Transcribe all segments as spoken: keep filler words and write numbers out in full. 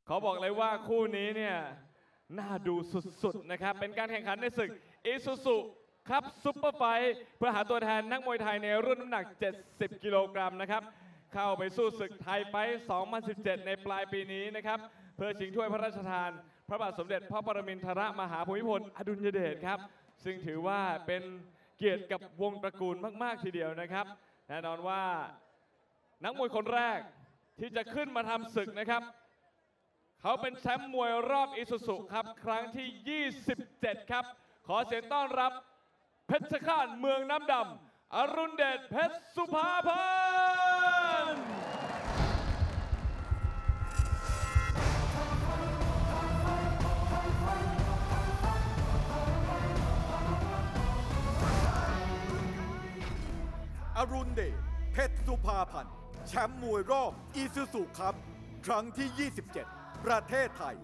เขาบอกเลยว่าคู่นี้เนี่ยน่าดูสุดๆนะครับเป็นการแข่งขันในศึกอิซูซุครับซุปเปอร์ไฟท์เพื่อหาตัวแทนนักมวยไทยในรุ่นน้ำหนักเจ็ดสิบกิโลกรัมนะครับเข้าไปสู้ศึกไทยไฟท์สองพันสิบเจ็ดในปลายปีนี้นะครับเพื่อชิงถ้วยพระราชทานพระบาทสมเด็จพระปรมินทรมหาภูมิพลอดุลยเดชครับซึ่งถือว่าเป็นเกียรติกับวงตระกูลมากๆทีเดียวนะครับแน่นอนว่านักมวยคนแรกที่จะขึ้นมาทำศึกนะครับเขาเป็นแชมป์มวยรอบอิซูซุครับครั้งที่ยี่สิบเจ็ดครับขอเสียงต้อนรับเพชรฆาตเมืองน้ำดำอรุณเดชเพชรสุภาพันธ์อรุณเดชเพชรสุภาพันธ์แชมป์มวยรอบอีซูซุครับครั้งที่ยี่สิบเจ็ดประเทศไทย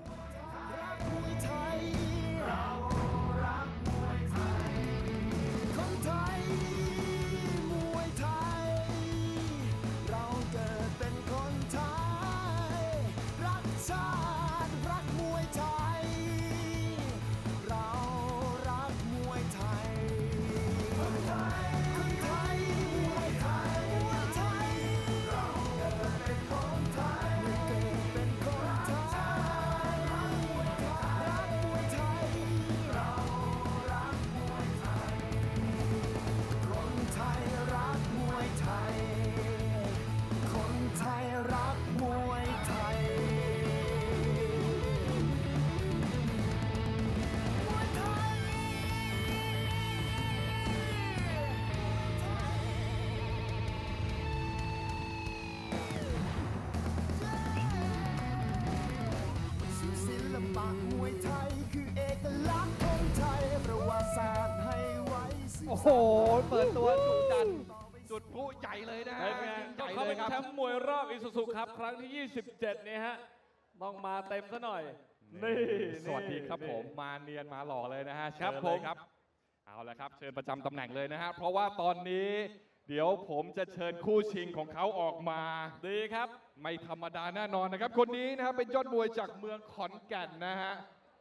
โอ้โหเปิดตัวจุดดันจุดพลุใหญ่เลยนะฮะเขาเป็นแชมป์มวยรอบอิซูซุครับครั้งที่ยี่สิบเจ็ดเนี่ยฮะต้องมาเต็มซะหน่อยนี่สวัสดีครับผมมาเนียนมาหล่อเลยนะฮะครับผมครับเอาละครับเชิญประจำตำแหน่งเลยนะฮะเพราะว่าตอนนี้เดี๋ยวผมจะเชิญคู่ชิงของเขาออกมาดีครับไม่ธรรมดาแน่นอนนะครับคนนี้นะครับเป็นยอดมวยจากเมืองขอนแก่นนะฮะ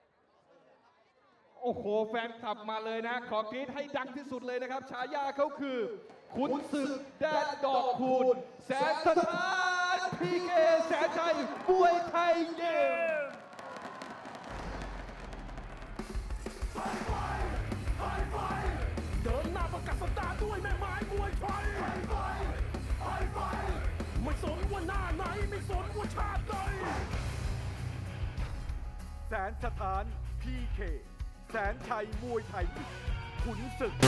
โอ้โหแฟนคลับมาเลยนะขอกรี๊ดให้ดังที่สุดเลยนะครับฉายาเขาคือขุนศึกแดดดอกคูณแสนสถานพีเคแสนชัยมวยไทยเดิมเดินหน้าประกาศสตาร์ด้วยแม่ไม้มวยไทยไม่สนว่าหน้าไหนไม่สนว่าชาติใดแสนสถานพีเคแสนชัยมวยไทยขุนศึก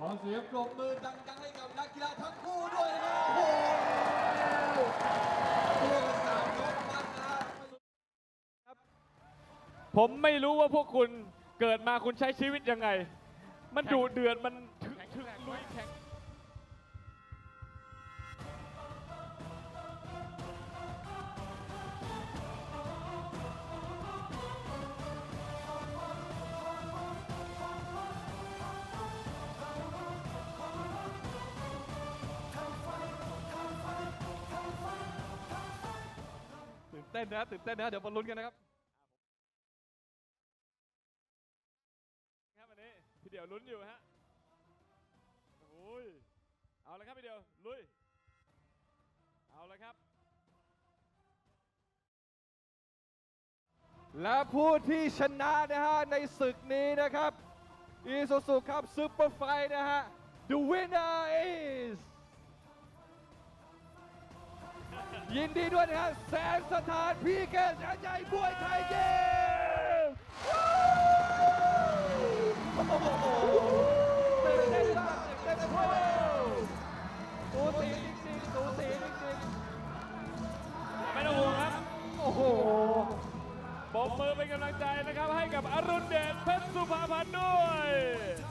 อเสียงปรบมือดังๆให้กับนักกีฬาทั้งคู่ด้วยนะครับโอ้โหตัวกันสามยกมันนะครับผมไม่รู้ว่าพวกคุณเกิดมาคุณใช้ชีวิตยังไง มันดุเดือดมันถึกถึกลุยแข็งตื่นเต้นนะตื่นเต้นนะเดี๋ยวมาลุ้นกันนะครับครับวันนี้พี่เดี่ยวลุ้นอยู่ฮะโอ้ยเอาละครับพี่เดี่ยวลุยเอาละครับและผู้ที่ชนะนะฮะในศึกนี้นะครับ Isuzu Cup Super Fight นะฮะ The winner is ยินดีด้วยนะฮะแสนสถานพีเคแสนใจมวยไทยเย้โอ้โหเต้นเต้นมากเต้นโอ้สูสีจริงๆสูสีจริงไม่ต้องห่วงครับๆโอ้โหปรบมือเป็นกำลังใจนะครับให้กับอรุณเดชเพชรสุภาพันธ์ด้วย